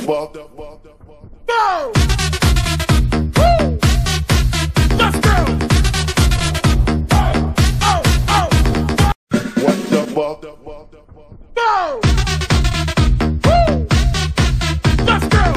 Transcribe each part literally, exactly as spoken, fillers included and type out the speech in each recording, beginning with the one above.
fuck? Go! Woo! Let's go! Oh, oh, oh. What the fuck? Go! Woo! Let's go!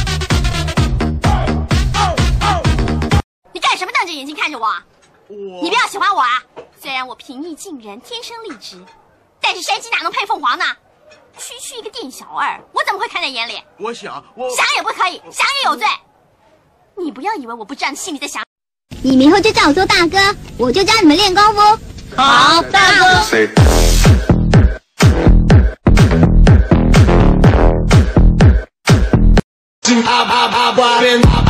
Oh, oh, oh. 你干什么瞪着眼睛看着我？ 我你不要喜欢我啊！虽然我平易近人，天生丽质，但是山鸡哪能配凤凰呢？区区一个店小二，我怎么会看在眼里？ 我想，我想也不可以，想也有罪。你不要以为我不知道你心里在想。 你们以后就叫我做大哥，我就教你们练功夫。 好，大哥。 Say.